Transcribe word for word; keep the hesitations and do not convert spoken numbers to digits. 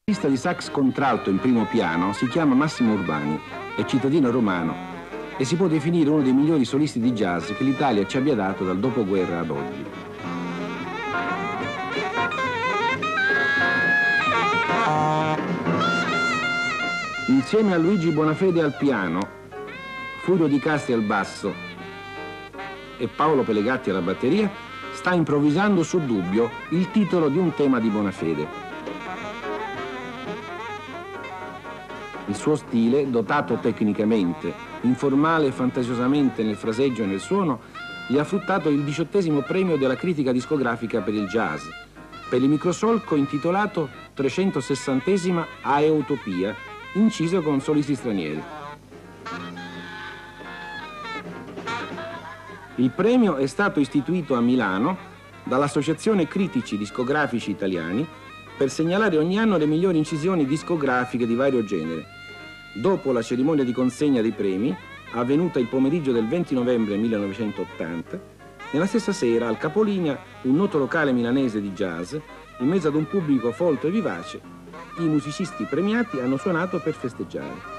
Il solista di sax contralto in primo piano si chiama Massimo Urbani, è cittadino romano e si può definire uno dei migliori solisti di jazz che l'Italia ci abbia dato dal dopoguerra ad oggi. Insieme a Luigi Bonafede al piano, Furio Di Castri al basso e Paolo Pelegatti alla batteria, sta improvvisando su Dubbio il titolo di un tema di Bonafede. Il suo stile, dotato tecnicamente, informale e fantasiosamente nel fraseggio e nel suono, gli ha fruttato il diciottesimo premio della critica discografica per il jazz, per il microsolco intitolato trecentosessantesima Aeutopia, inciso con solisti stranieri. Il premio è stato istituito a Milano dall'Associazione Critici Discografici Italiani per segnalare ogni anno le migliori incisioni discografiche di vario genere. Dopo la cerimonia di consegna dei premi, avvenuta il pomeriggio del venti novembre millenovecentottanta, nella stessa sera al capolinea, un noto locale milanese di jazz, in mezzo ad un pubblico folto e vivace, i musicisti premiati hanno suonato per festeggiare.